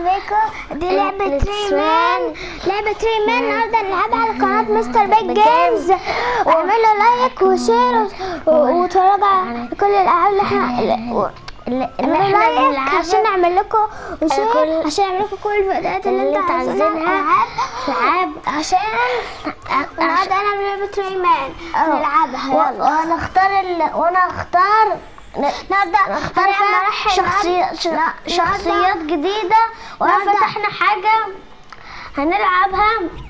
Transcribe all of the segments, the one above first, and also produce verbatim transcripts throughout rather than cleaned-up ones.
بيكم. دي لعبة ريمان، لعبة ريمان النهارده نلعبها على قناة مستر بيج جيمز. واعملوا لايك وشير واتفرجوا على كل الالعاب اللي احنا اللي احنا بنلعبها عشان نعمل لكم وشير، عشان نعمل لكم كل الفيديوهات اللي انتوا عايزينها. العاب عشان النهارده انا بلعبة ريمان نلعبها. يلا وانا اختار ال... وانا اختار نبدأ نختار شخصيات شخصيات جديدة، وفتحنا حاجة هنلعبها.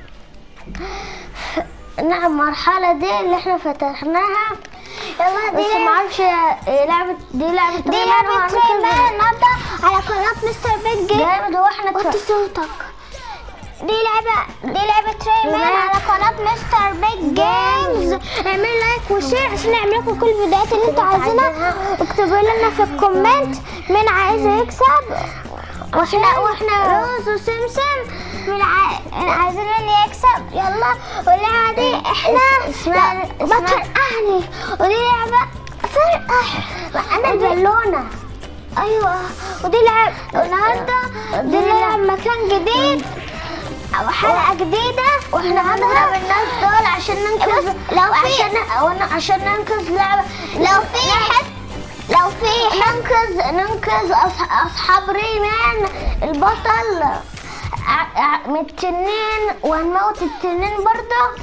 نعم المرحلة دي اللي احنا فتحناها. يلا دي بس معرفش لعبة دي لعبة دي لعبة ريمان نبدأ على قناة مستر بيج جيمز. جامد. واحنا وطي صوتك. دي لعبة دي لعبة ريمان على قناة مستر بيج جيمز. اعملوا لايك وشير عشان نعمل لكم كل الفيديوهات اللي انتوا عايزينها. اكتبوا لنا في الكومنت مين عايز يكسب. واحنا واحنا روز وسمسم من عايزين اللي يكسب. يلا واللعبة دي احنا اسمها بطل اهلي، ودي لعبة فرقة انا البالونة. ايوه ودي لعبة النهارده دي لعبة مكان جديد او حلقة جديدة. واحنا هنضرب الناس دول عشان ننقذ لو في عشان عشان ننقذ لعبة. لو في حد لو في ننقذ ننقذ اصحاب ريمان البطل من التنين، وهنموت التنين برضه.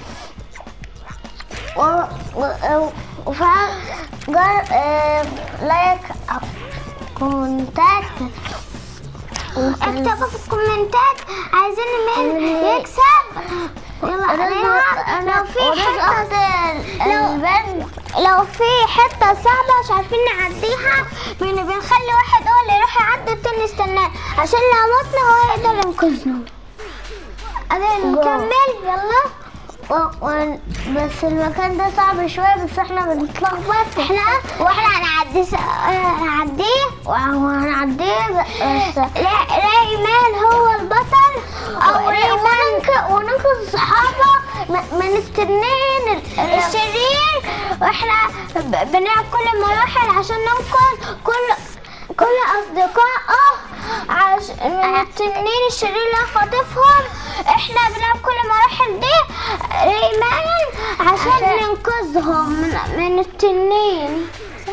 و وفعل جر اه... لايك كومنتات. اكتبوا في الكومنتات عايزين مين يكسب. يلا لو في حته لو لو في حته صعبه مش عارفين نعديها من بنخلي واحد هو اللي يروح يعدي التاني يستناه، عشان لو متنا هو يقدر ينقذنا. ادي نكمل يلا. و... و... بس المكان ده صعب شويه، بس احنا بنتلخبط. احنا واحنا هنعدي س... هنعديه وهنعديه بس ريمان هو البطل او ريمان وننقذ صحابه من التنين الشرير. واحنا بنلعب كل المراحل عشان ننقذ كل كل اصدقائه عش... من التنين الشرير اللي خاطفهم. احنا بنلعب كل المراحل دي ريمان عشان ننقذهم من, من التنين.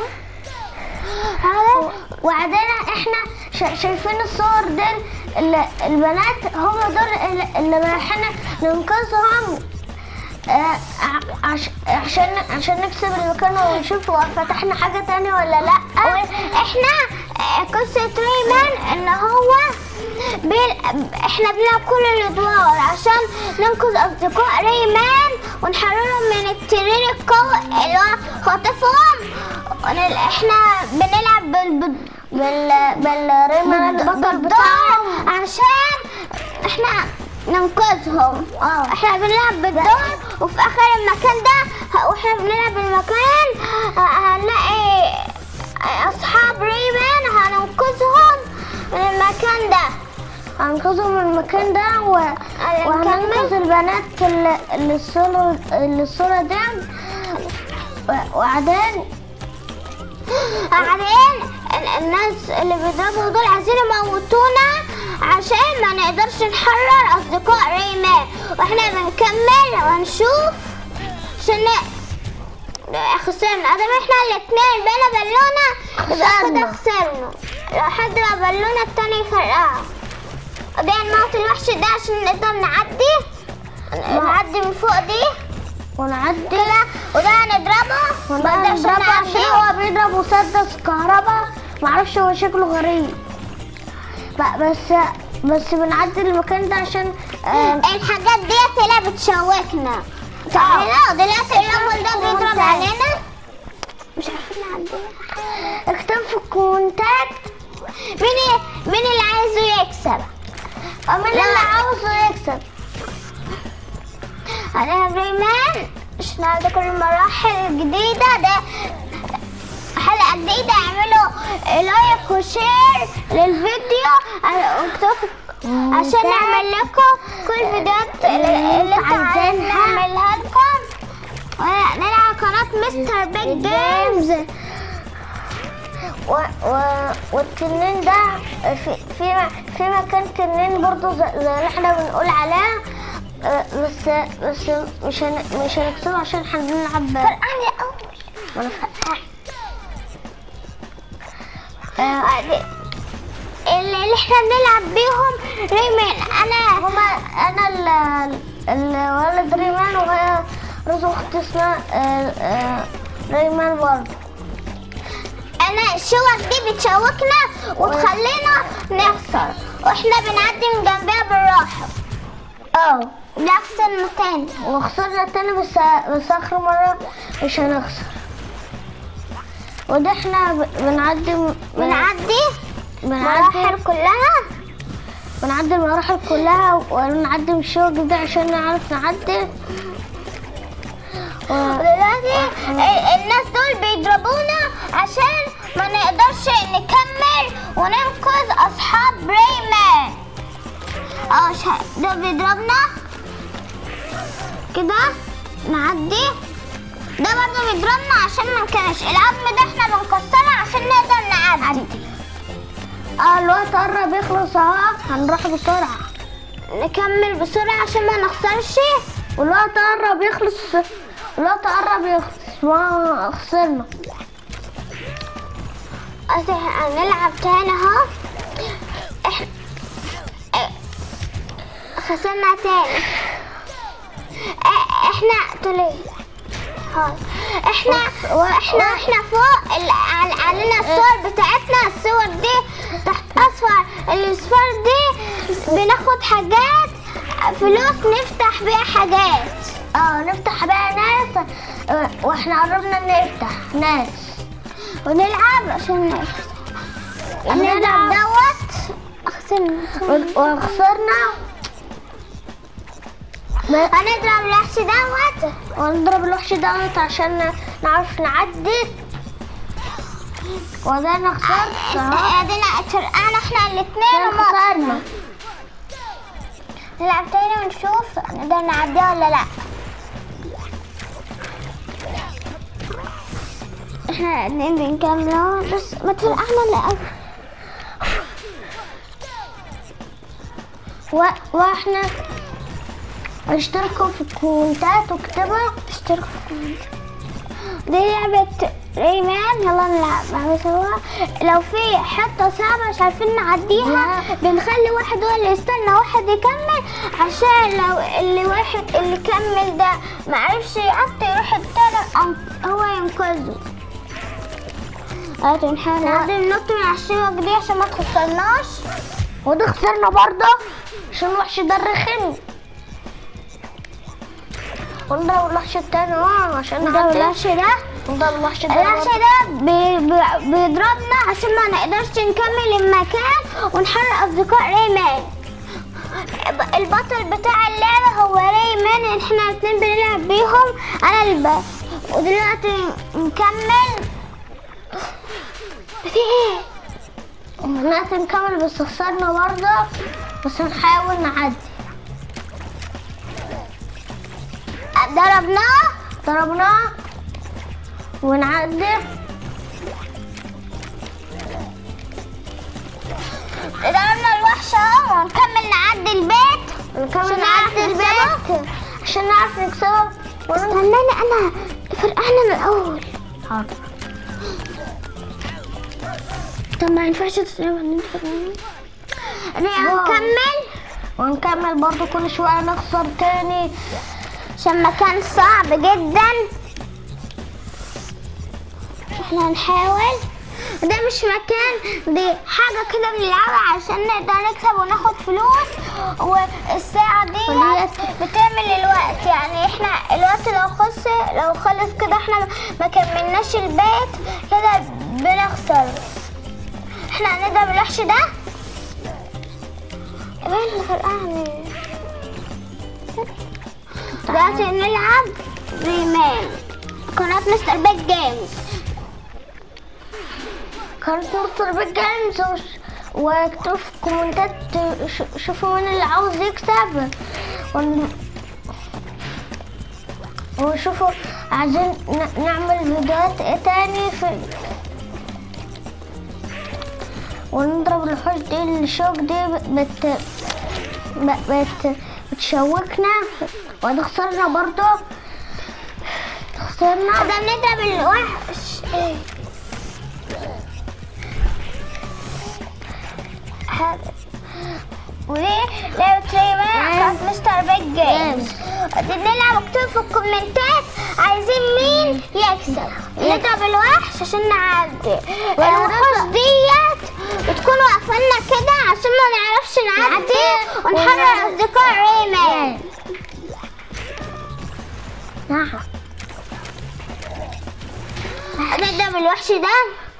وبعدين احنا شايفين الصور دي البنات هم دول اللي رايحين ننقذهم عشان عشان نكسب المكان ونشوف فتحنا حاجة تانية ولا لا. احنا قصة ريمان ان هو بي... احنا بنلعب كل الادوار عشان ننقذ اصدقاء ريمان ونحررهم من التنين القوي اللي هو خاطفهم. احنا بنلعب بال بال بالريمان البطل بتاعهم عشان احنا ننقذهم. اه احنا بنلعب بالدور، وفي اخر المكان ده واحنا بنلعب المكان هنلاقي اصحاب ريمان هننقذهم من المكان ده. هننقذهم من المكان ده و... وهننقذ البنات اللي الصورة اللي الصورة دي. وبعدين بعدين الناس اللي بيضربوا دول عايزين يموتونا عشان ما نقدرش نحرر اصدقاء ريمان. واحنا بنكمل وهنشوف عشان خسرنا. ادام احنا الاتنين بقينا بالونة يبقى كده خسرنا. لو حد بقى بالونة التاني يفرقها. ودي نموت الوحش ده عشان نقدر نعدي نعدي من فوق دي ونعدي كده. وده هنضربه ونقدرش نعدي. هو بيضرب مسدس كهرباء، معرفش هو شكله غريب. بس بس بنعدي المكان ده عشان اه الحاجات ديت اللي بتشوكنا. تعالوا دلوقتي الراجل ده بيضرب علينا مش عارفين نعديها. اكتب في الكومنتات مين مين اللي عايزه يكسب او مين اللي عاوزه يكسب. انا ريمان مش نعرف كل المراحل الجديدة ده حلقة جديدة. اعملوا لايك وشير للفيديو عشان نعمل لكم كل الفيديوهات اللي انتوا عايزين نعملها لكم. ونلعب قناة مستر بيج جيمز. و... و... والتنين ده في في في مكان تنين برضه زي زي اللي احنا بنقول عليه. آه، بس بس مش هن... مش هنكسبه عشان احنا بنلعب. فرقعني اول. وانا فرقان. آه، دي- اللي اللي احنا بنلعب بيهم ريمان. انا هما انا ال- الولد ريمان وهي رز اختي اسمها آه، آه، ريمان برضه. انا الشوك دي بتشوكنا وتخلينا نخسر، واحنا بنعدي من جنبها بالراحه. اه ده احسن مكان. وخسرنا تاني بس بس اخر مرة مش هنخسر. وده احنا ب- بنعدي بنعدي بنعدي مراحل كلها. بنعدي المراحل كلها ونعدي من الشوك ده عشان نعرف نعدي. و... ودلوقتي ال- الناس دول بيضربونا عشان ما نقدرش نكمل وننقذ اصحاب ريمان. اه شا- ده بيضربنا كده نعدي. ده برضه بيضربنا عشان ما نكملش. العظم ده احنا بنكسره عشان نقدر نعدي. اه الوقت قرب يخلص اهو، هنروح بسرعة نكمل بسرعة عشان ما نخسرش. والوقت قرب يخلص. الوقت قرب يخلص ما خسرنا. أصل هنلعب تاني اهو. إح- إيه، خسرنا تاني. إيه، احنا تولي هاي. احنا احنا احنا فوق ال- عل- علينا الصور بتاعتنا. الصور دي تحت اصفر. الاصفار دي بناخد حاجات فلوس نفتح بيها حاجات. اه نفتح بقى ناس. آه، واحنا قربنا نفتح ناس ونلعب عشان نخسر. نلعب نلعب. دوت خسرنا. وخسرنا. هنضرب الوحش دوت. ونضرب الوحش دوت عشان نعرف نعدي. وده انا خسرت اهو. ادينا اتفرقنا احنا الاتنين وما خسرنا. نلعب تاني ونشوف نقدر نعديها ولا لا. احنا الاتنين بنكملوا بس ما تفرقنا الا و... واحنا اشتركوا في الكومنتات واكتبوا اشتركوا في الكومنت. دي لعبة ريمان. يلا نلعبها سوا. لو في حتة صعبة مش عارفين نعديها بنخلي واحد هو اللي يستنى واحد يكمل، عشان لو اللي واحد اللي كمل ده معرفش يعدي يروح التاني أن- هو ينقذه. اه نحاول نعدي ننط من على الشبك دي عشان ما تخسرناش. وده خسرنا برضه عشان الوحش ده رخم. ونضرب الوحش التاني اه عشان نضرب نعدي. الوحش ده. نضرب الوحش ده الوحش ده بي- بي- بيضربنا عشان ما نقدرش نكمل المكان ونحرق اصدقاء ريمان. البطل بتاع اللعبة هو ريمان. احنا الاتنين بنلعب بيهم. انا الب ودلوقتي نكمل. في ايه؟ دلوقتي نكمل بس خسرنا برضه بس نحاول نعدي. ضربناه ضربناه ونعدي. ضربنا الوحش اهو ونكمل نعدي البيت. نكمل عشان نعدي نعرف البيت نكسبه. عشان نعرف نكسبه. استناني انا فرقانة من الاول. حاضر. طب ما ينفعش تسلم نكمل ونكمل برضه كل شوية نخسر تاني عشان مكان صعب جدا. احنا هنحاول. ده مش مكان، دي حاجة كده بنلعبها عشان نقدر نكسب وناخد فلوس. والساعة دي بتعمل الوقت. يعني احنا الوقت لو خلص لو خلص كده احنا ما كملناش البيت كده بنخسر. احنا هنضرب الوحش ده. وين اللي فرقعني؟ دلوقتي نلعب ريمان. قناة مستر بيج جيمز. كانت مستر بيج جيمز. واكتبوا في الكومنتات ش- شوفوا مين اللي عاوز يكسب. ون- وشوفوا عايزين ن- نعمل فيديوهات ايه تاني في ونضرب الوحوش دي. الشوك دي بت بت بتشوكنا وهنخسرنا برضو. خسرنا. ده بنضرب الوحش. ودي لعبة ريمان بتاعت مستر بيج جيمز. نلعب. اكتبوا في الكومنتات عايزين مين يكسب. نضرب الوحش عشان نعدي. الوحوش ديت بتكونوا واقفيننا كده عشان ما نعرفش نعدي ونحرر اصدقاء ريمان. نعم. نضرب الوحش ده.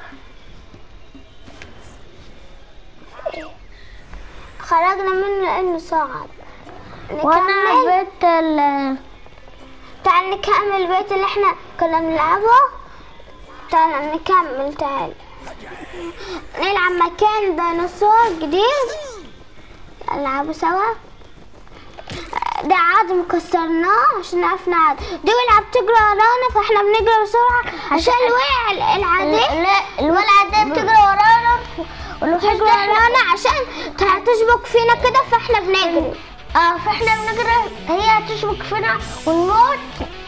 خرجنا منه لانه صعب. وانا بيت ال تعال نكمل البيت اللي احنا كنا بنلعبه. تعال نكمل. تعال نلعب مكان ديناصور جديد نلعبه سوا. ده عاد مكسرناه عشان نعرف نعدي. دي ولعة بتجري ورانا فاحنا بنجري بسرعة عشان الوقع العادي. لا الولعة دي بتجري ورانا بتجري ورانا عشان هتشبك فينا كده فاحنا بنجري. اه فاحنا بنجري هي هتشبك فينا ونموت.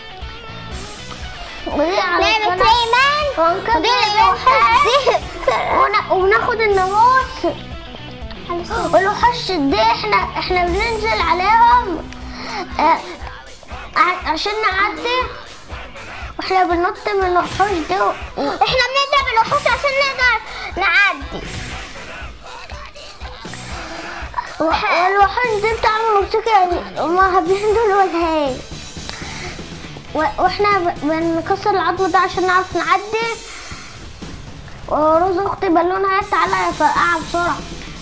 لعبة ريمان ودي وناخد الناموس والوحش دي. احنا احنا بننزل عليهم آه عشان نعدي. واحنا بننط من الوحوش دي. احنا بنضرب الوحوش عشان نقدر نعدي. والوحوش دي بتعمل موسيقى يعني ما بيهندوا وجهين. واحنا بنكسر العظم ده عشان نعرف نعدي. وروز اختي بالونها تعالى يفرقعها بسرعه.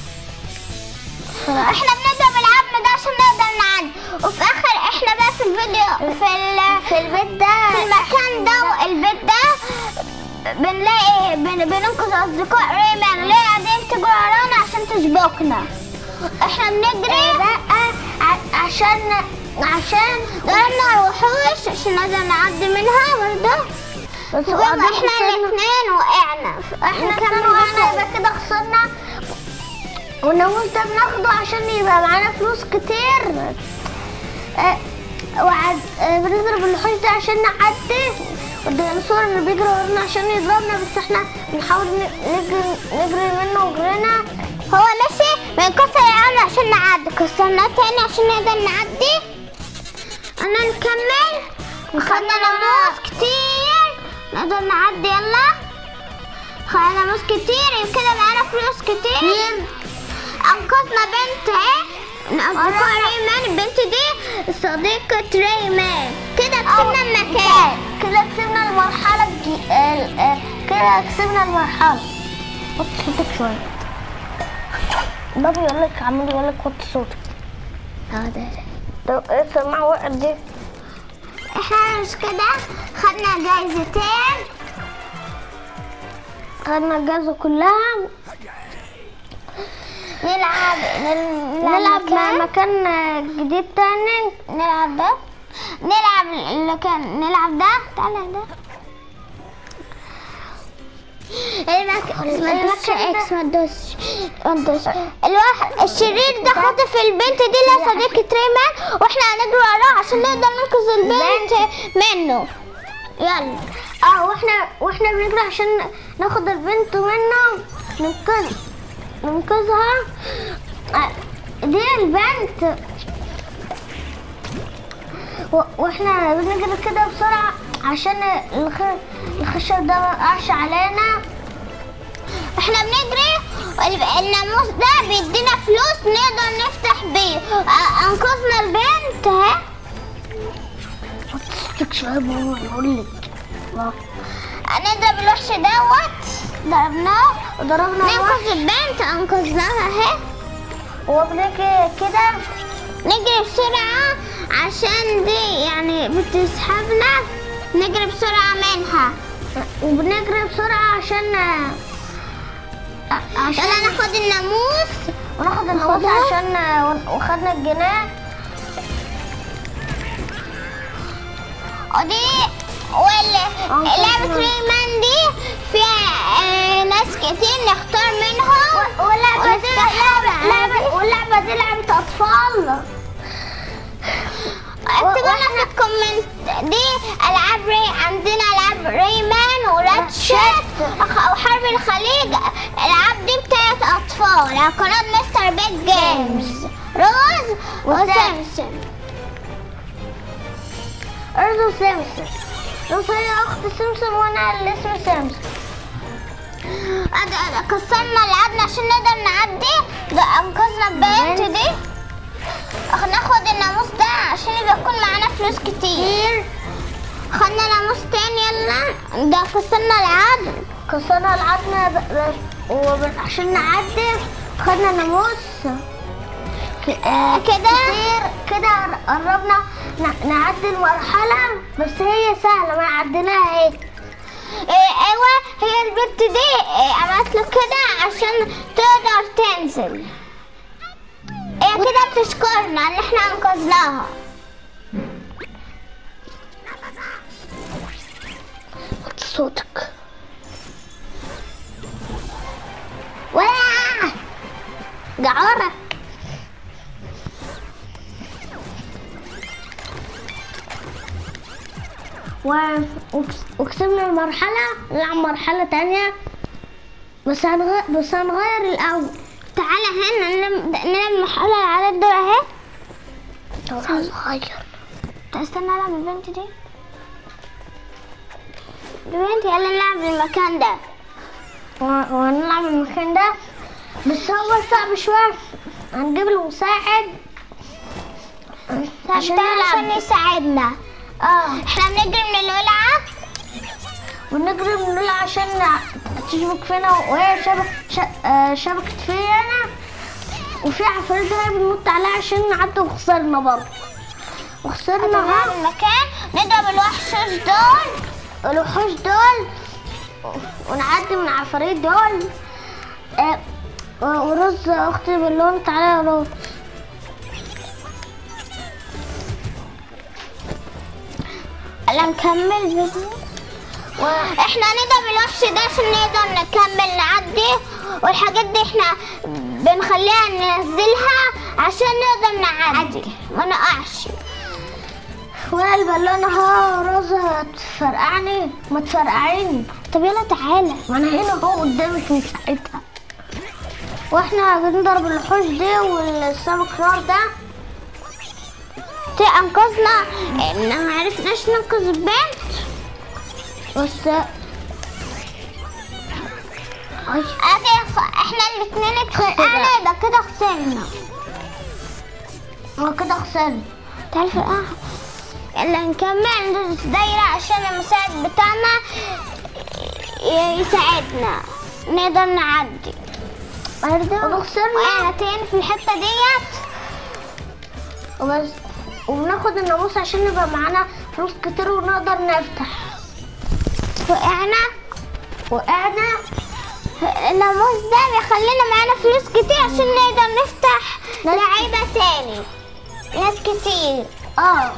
احنا بنضرب العظم ده عشان نقدر نعدي. وفي اخر احنا بقى في الفيديو في ال... في البيت ده في المكان ده البيت ده بنلاقي بن... بننقذ اصدقاء ريمان اللي قاعدين تجري ورانا عشان تسبقنا. احنا بنجري بقى عشان عشان ضربنا الوحوش عشان نقدر نعدي منها برضه. بس احنا الاثنين وقعنا. احنا كمان وقعنا يبقى كده خسرنا. والناموس ده بناخده عشان يبقى معانا فلوس كتير. اه وعد اه بنضرب الوحوش ده عشان نعدي. والديناصور اللي بيجري ورانا عشان يضربنا بس احنا بنحاول نجري نجري منه وجرينا. هو ماشي بنكسر العظم عشان نعدي. كسرناه تاني عشان نقدر نعدي. انا نكمل. خدنا ناموس كتير نقدر نعدي. يلا خدنا ناموس كتير كده معانا فلوس كتير. انقذنا بنت اهي اصدقاء ريمان. البنت دي صديقة ريمان. كده كسبنا المكان. كده كسبنا المرحلة الجي... كده كسبنا المرحلة. وطي صوتك شوية. ده بيقول لك عمال يقول لك وطي صوتك. اه ده طب ايه سمع وقت دي. احنا مش كده خدنا جايزتين. خدنا الجايزة كلها. نلعب نلعب مع مكان جديد تاني. نلعب ده. نلعب اللي كان نلعب ده. تعالى ده المكان اكس ما تدوسش ما تدوسش. الواحد الشرير ده خاطف البنت دي اللي صديقة ريمان واحنا هنجري وراه عشان نقدر ننقذ البنت منه. يلا. اه واحنا واحنا بنجري عشان ناخد البنت منه ننقذ ننقذها. آه دي البنت. واحنا بنجري كده بسرعة عشان الخشب ده ما يقعش علينا. احنا بنجري الناموس ده بيدينا فلوس نقدر نفتح بيه. انقذنا البنت اهي. صوتك شوية بقول لك. هنضرب الوحش دوت. ضربناه وضربنا ننقذ البنت. انقذناها اهي. وبنجري كده نجري بسرعة عشان دي يعني بتسحبنا. نجري بسرعة منها. وبنجري بسرعة عشان عشان يلا ناخد الناموس. وناخد الناموس عشان وخدنا الجناح. ودي ولعبة ريمان دي فيها آه، ناس كتير نختار منهم. واللعبة دي لعبة لعبة واللعبة دي لعبة أطفال. اكتبوا لنا في الكومنت دي العاب ري عندنا العاب ريمان وراتشت وحرب الخليج. الالعاب دي بتاعت اطفال على قناه مستر بيج جيمز. روز وسامسون. روز وسامسون. روز هي أخت سمسم وأنا اللي اسمي سامسون. كسرنا لعبنا عشان نقدر نعدي. ده انقذنا البنت دي. ناخد الناموس ده عشان يبقى يكون معانا فلوس كتير. خدنا ناموس تاني يلا. ده كسرنا العدل. كسرنا العدل وعشان نعدي خدنا ناموس. آه كده كده قربنا نعدي المرحلة، بس هي سهلة ما عديناها اهي. ايوه هي البنت دي عملت له كده عشان تقدر تنزل. هي كده بتشكرنا ان احنا انقذناها. وطي صوتك. واه جعارة. وكسبنا المرحلة. نلعب مرحلة تانية بس هنغير بس هنغير الأول. تعالى هنا نلعب المرحلة على الدور اهي. دورها صغير. استنى العب البنت دي. البنت يلا نلعب المكان ده. ونلعب المكان ده بس هو صعب شوية. هنجيب المساعد عشان عشان يساعدنا. اه احنا بنجري من الولعة ونجري من الولعة عشان تشبك فينا وهي شبك شبكت فينا، وفي عفاريت هي بنموت عليها عشان نعدي وخسرنا برضه. وخسرنا هذا المكان. نضرب الوحوش دول الوحوش دول ونعدي من العفاريت دول. آه ورز اختي باللون. تعالى يا روز. يلا نكمل فيديو. احنا نضرب الوحش ده عشان نقدر نكمل نعدي، والحاجات دي احنا بنخليها ننزلها عشان نقدر نعدي ما نقعش. والبالونه اهو. روزة تفرقعني ما تفرقعيني. طب يلا تعالى. ما انا هنا اهو قدامك من ساعتها. واحنا بنضرب الوحوش دي والسمك نار ده. انقذنا ان ما عرفناش ننقذ البنت بس احنا الاثنين اتفرقعنا. ده كده خسرنا. اه كده خسرنا. تعال فرقعها. يلا نكمل ندوس دايرة عشان المساعد بتاعنا يساعدنا نقدر نعدي. وخسرنا. وقعنا تاني في الحتة ديت وبس. وبناخد الناموس عشان يبقى معانا فلوس كتير ونقدر نفتح. وقعنا وقعنا. الناموس ده بيخلينا معانا فلوس كتير عشان نقدر نفتح لعيبة تاني ناس كتير. اه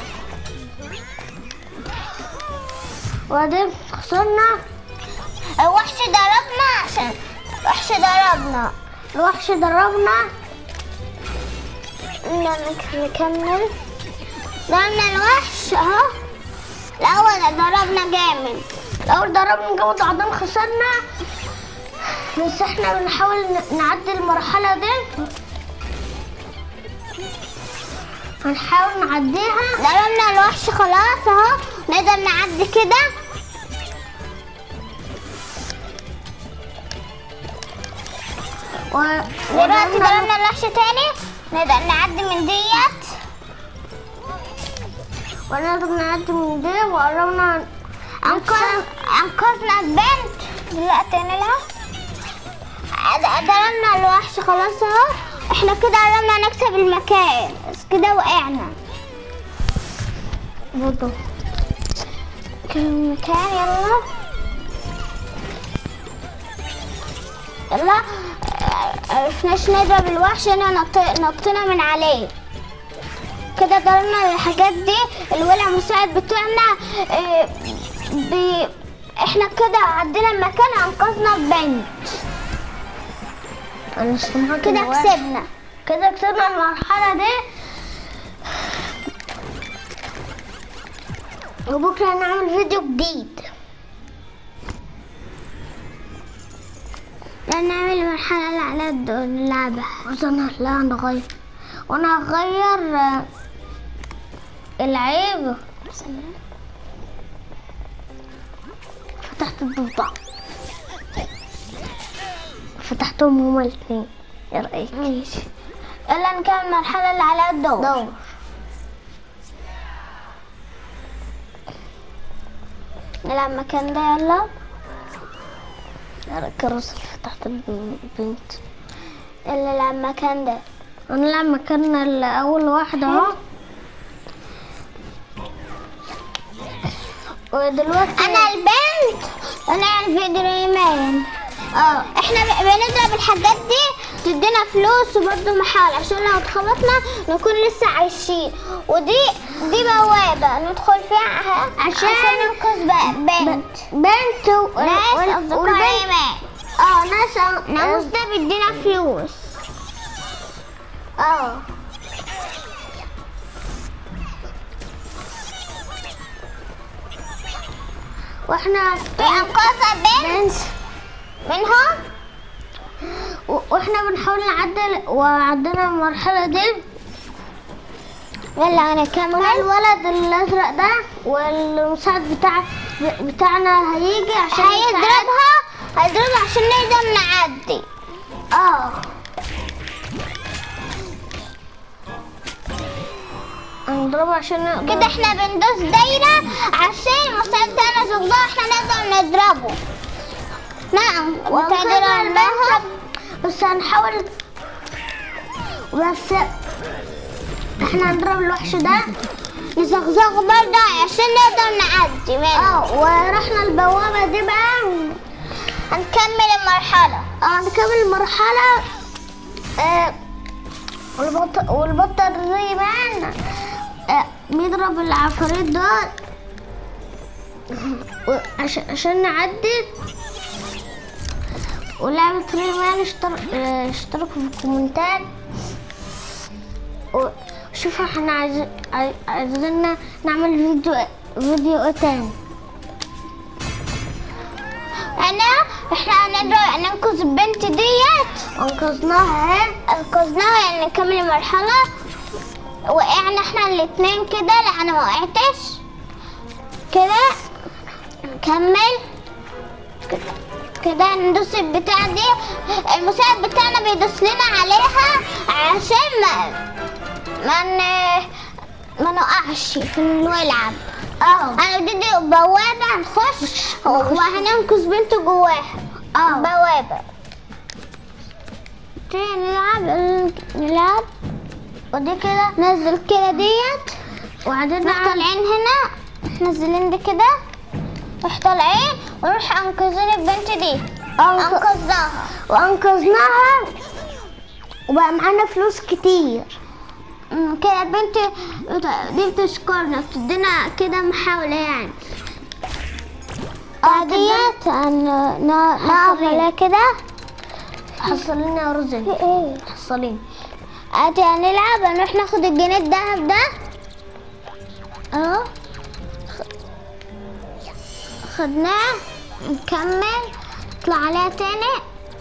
وبعدين خسرنا. الوحش ضربنا عشان الوحش ضربنا الوحش ضربنا. نكمل. ضربنا الوحش اهو. الاول ضربنا جامد. الاول ضربنا جامد وبعدين خسرنا. بس احنا بنحاول نعدي المرحلة دي. هنحاول نعديها. ضربنا الوحش خلاص اهو. نقدر نعدي كده. دلوقتي ضربنا الوحش تاني. نقدر نعدي من ديت. ونقدر نعدي من دي وقربنا. انقذنا البنت. دلوقتي نلعب. ضربنا الوحش خلاص اهو. احنا كده قربنا نكسب المكان بس كده وقعنا. برضه المكان يلا يلا. عرفناش نضرب الوحش هنا. نطينا من عليه كده. ضربنا الحاجات دي. الولع مساعد بتاعنا بي... احنا كده عدينا المكان، انقذنا البنت، انا مش سامعة كده كسبنا. كده كسبنا المرحلة دي. وبكره هنعمل فيديو جديد، نعمل المرحلة اللي على اللعبة. بس انا لا نغير، وانا هغير آه، العيب. فتحت الضفدع، فتحتهم هما الاثنين. ايه رايك؟ ماشي، يلا نكمل المرحلة اللي على الدور. دور. نلعب مكان ده. يلا الكراسي اللي فتحت البنت. يلا نلعب مكان ده. هنلعب مكاننا الاول واحدة اهو. ودلوقتي انا البنت انا الفيديو ايمان. اه احنا ب- بنضرب الحاجات دي تدينا فلوس وبرضه محال عشان لو اتخبطنا نكون لسه عايشين. ودي دي بوابة ندخل فيها عشان ننقذ ب- بنت بنت ناس وال- اصدقاء والبنت ايمان. اه ناس ناس ده بيدينا فلوس. اه واحنا في انقاذ بنت منهم. و- واحنا بنحاول نعدل وعدينا المرحلة دي. يلا هنكمل. الولد الازرق ده والمساعد بتاع بتاعنا هيجي عشان هيضربها هيضربها عشان نقدر نعدي. اه هنضربه عشان نقدر. كده احنا بندوس دايرة عشان المساعد بتاعنا زوجها احنا نقدر نضربه. نعم وانقذنا بتقدر البنت، نضربها. بس هنحاول. بس احنا هنضرب الوحش ده نزغزغ برضه عشان نقدر نعدي منه. اه ورحنا البوابة دي بقى. هنكمل المرحلة. اه نكمل المرحلة. آه والبط والبطة زي معانا آه بيضرب العفاريت دول عشان عشان نعدي. ولعبة ريمان اشتر... اه اشتركوا في الكومنتات. وشوفوا احنا عايز... عايز... عايزين نعمل فيديو فيديو ايه تاني. انا احنا هنضرب ننقذ البنت ديت. انقذناها اهي. انقذناها يعني نكمل المرحلة. وقعنا احنا الاتنين كده. لا انا ما وقعتش كده. نكمل كده ندوس البتاع دي. المساعد بتاعنا بيدوس لنا عليها عشان ما ما ن- ما نقعش في الملعب. اه انا بدي بوابة هنخش وهننقذ بنت جواها. اه بوابة تيجي نلعب نلعب. ودي كده نزل كده ديت وبعدين نروح طالعين هنا. نازلين دي كده نروح طالعين ونروح انقذين البنت دي. انقذناها وانقذناها وبقى معانا فلوس كتير. أمم، كده البنت دي بتشكرنا بتدينا كده محاولة يعني. اه ديت نقف عليها كده. حصلين يا رزق. في ايه؟ حصلين. ادي هنلعب هنروح ناخد الجنيه الدهب ده اهو. خدناه. نكمل نطلع عليها تاني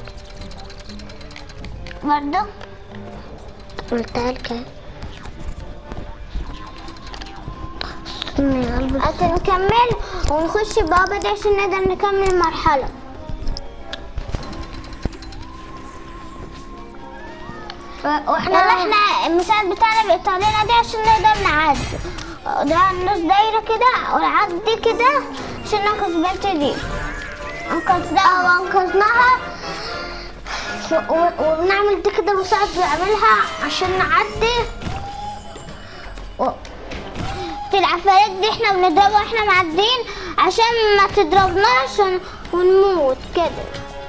برضه. قلتها لك. استني يا قلبي. ادي نكمل ونخش البوابة دي عشان نقدر نكمل المرحلة. واحنا يلا احنا المساعد بتاعنا بيقطع لنا دي عشان نقدر نعدي. ده ندوس دايرة كده ونعدي كده عشان ننقذ البنت دي. انقذناها وانقذناها و- وبنعمل دي كده مساعد بيعملها عشان نعدي. و... في العفاريت دي احنا بنضربها واحنا معديين عشان ما تضربناش ون... ونموت كده.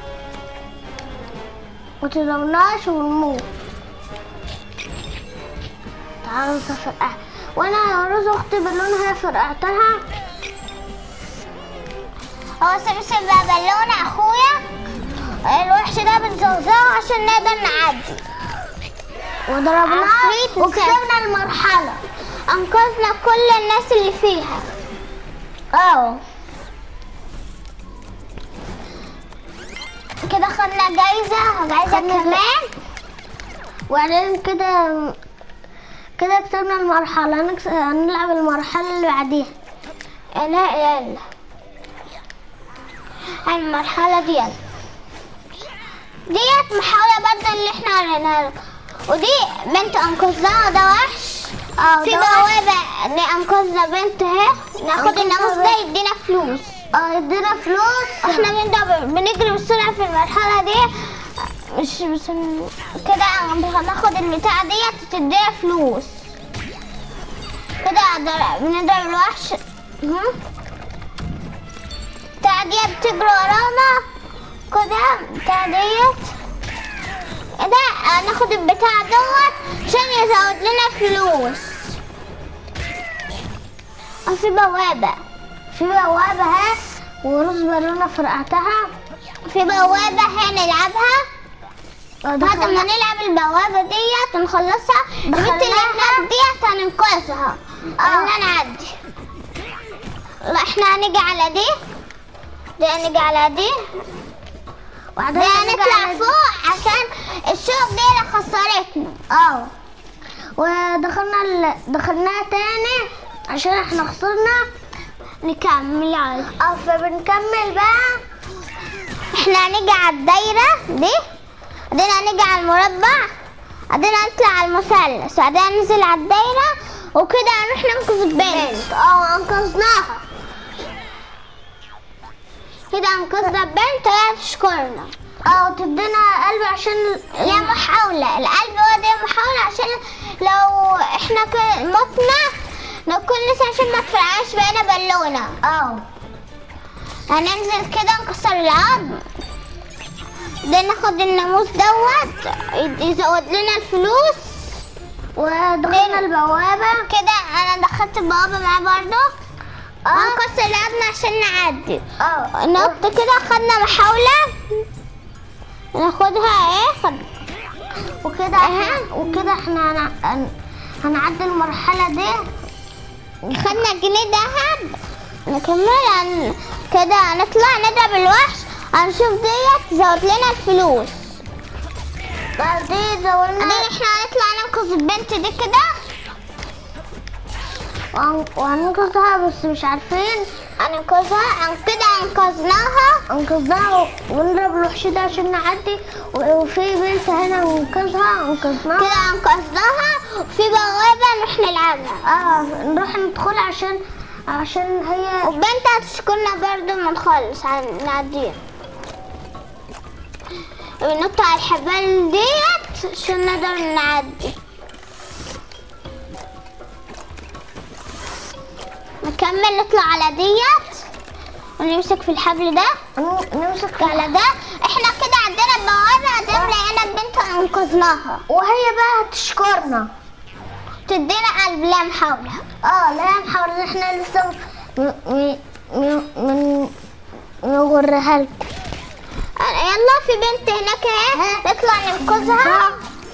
متضربناش ونموت. تعالوا نفرقع. وانا يا روز اختي باللون هي فرقعتها. هو سمسم بقى بالونة اخويا. الوحش ده بنزوزعه عشان نقدر نعدي. وضربناه عفريت وكسبنا المرحلة. انقذنا كل الناس اللي فيها. اه كده خدنا جايزة جايزة كمان. وبعدين كده كده كسبنا المرحلة. هنكس- هنلعب المرحلة اللي بعديها. لا يلا المرحلة دي يلا. ديت محاولة برضه اللي احنا عملناها له. ودي بنت انقذناها ده وحش. اه في ده وحش. بوابة انقذنا بنت اهي. ناخد أنقذنا الناموس ده بنت. يدينا فلوس. اه ادينا فلوس. احنا بنبدأ بنجري بسرعة في المرحلة دي. مش بس كده هناخد البتاعة ديت تدينا فلوس. كده در- بنضرب الوحش. هم؟ البتاعة ديت بتجري ورانا. كده البتاعة ديت ده ناخد البتاع دوت عشان يزود لنا فلوس. اه في بوابة. في بوابة اهي ورز بالونة فرقعتها. في بوابة هنلعبها. اه بعد ما نلعب البوابة ديت ونخلصها البنت اللي هناك ديت هننقذها. قلنا نعدي. لا احنا هنيجي على دي. دي هنيجي على دي. وبعدين دي هنيجي هنطلع على- فوق عشان الشوك دي اللي خسرتنا. اه ودخلنا ال... دخلناها تاني عشان احنا خسرنا. نكمل عادي. اه فبنكمل بقى. احنا هنيجي على الدايرة دي. بعدين هنيجي على المربع. بعدين هنطلع على المثلث. بعدين ننزل على الدايرة وكده هنروح ننقذ البنت. اه انقذناها. كده انقذنا البنت وهي تشكرنا. اه وتدينا قلب عشان لا محاولة. القلب هو ده محاولة عشان لو احنا ك- متنا نكون لسه عشان ما تفرقعش بقينا بالونة. اه هننزل كده نكسر العظم. ده ناخد الناموس دوت يزود لنا الفلوس. ودخلنا البوابة. كده انا دخلت البوابة معاه برضو. هنكسر العظم عشان نعدي. اه نط كده خدنا محاولة. ناخدها ايه خد. وكده احنا وكده احنا هن... هن... هنعدي المرحلة دي. خدنا جنيه دهب. نكمل عن كده هنطلع نضرب الوحش. هنشوف ديت تزود لنا الفلوس. بعدين زودنا بعدين احنا هنطلع ننقذ البنت دي كده. وهن- وهننقذها بس مش عارفين. هننقذها. عن كده انقذناها. انقذناها ونضرب الوحش ده عشان نعدي. و- وفي بنت هنا ننقذها انقذناها. كده انقذناها. وفي بوابة نروح نلعبها. اه نروح ندخل عشان عشان هي والبنت هتشكرنا برضو ما نخلص نعديها. ونط على الحبال ديت عشان نقدر نعدي. نكمل نطلع على ديت ونمسك في الحبل ده. ن- نمسك على ده احنا كده عندنا البوابة. عندنا لقينا البنت انقذناها. وهي بقى هتشكرنا. تدينا قلب لا محاولة. اه لا نحاول ان احنا لسه م- م- م- من نوريها لكم. يلا في بنت هناك اهي. نطلع ننقذها.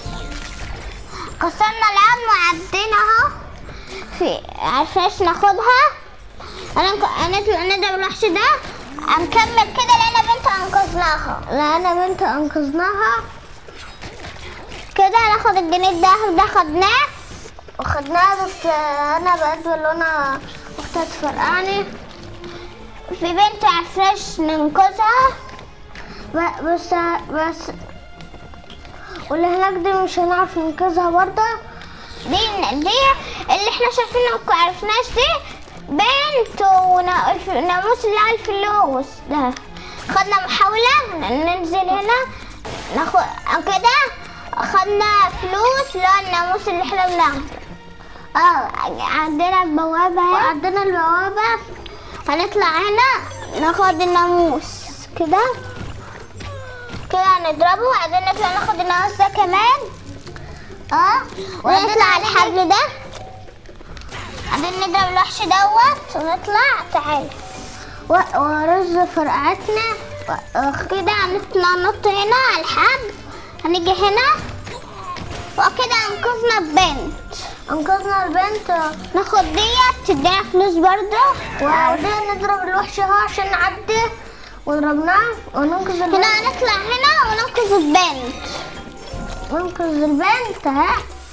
كسرنا العظم وعدينا اهو. في عرفناش ناخدها. هننق- هنطلع نضرب الوحش ده. هنكمل كده لقينا بنت انقذناها. لقينا بنت انقذناها. كده هناخد الجنيه الدهب ده خدناه. وخدناها بس انا بقيت بالونة اختي تفرقعني. في بنت عرفناش ننقذها. ب- بس بس واللي هناك دي مش هنعرف ننقذها برضه. دي دي اللي احنا شايفينها ما عرفناش دي بنت وناموس اللي على الفلوس ده. خدنا محاولة ننزل هنا ناخد كده. خدنا فلوس لا الناموس اللي احنا بناخده. اه عندنا البوابة اهي. وعندنا البوابة. هنطلع هنا ناخد الناموس كده. كده هنضربه. وبعدين نطلع ناخد الناموس ده كمان. اه ونطلع على الحبل ده. بعدين نضرب الوحش دوت ونطلع. تعالى و- ورز فرقعتنا. كده هنطلع نط هنا على الحبل، هنيجي هنا وكده انقذنا البنت. انقذنا البنت. ناخد ديت تدينا فلوس برضه، وبعدين نضرب الوحش اهو عشان نعدي، وضربناه وننقذ البنت. هنا هنطلع هنا وننقذ البنت. ننقذ البنت اهي.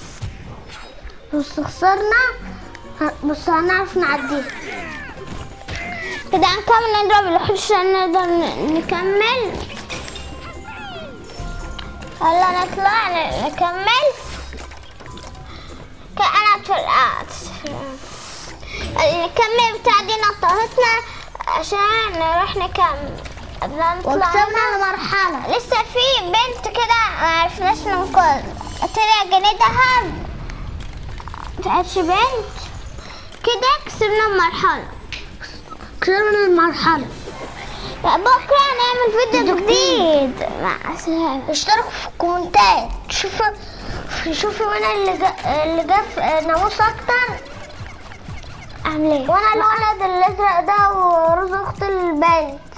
بس خسرنا، ه- بس هنعرف نعديه. كده هنكمل نضرب الوحوش عشان نقدر ن- نكمل. يلا نطلع ن- نكمل. كده انا اتفرقعت. نكمل بتاع دي نطهتنا عشان نروح نكمل. قبل ما نطلع وكسبنا المرحلة. لسه في بنت كده معرفناش ننقذ، طلع جنيه دهب متعرفش بنت. كده كسبنا المرحلة. كسبنا المرحلة. بكرة هنعمل فيديو جديد. مع السلامة. اشتركوا في الكومنتات، شوفوا شوفوا مين اللي جا اللي جاب ناموس اكتر. عامل ايه؟ وانا الولد الازرق ده ورز اخت البنت.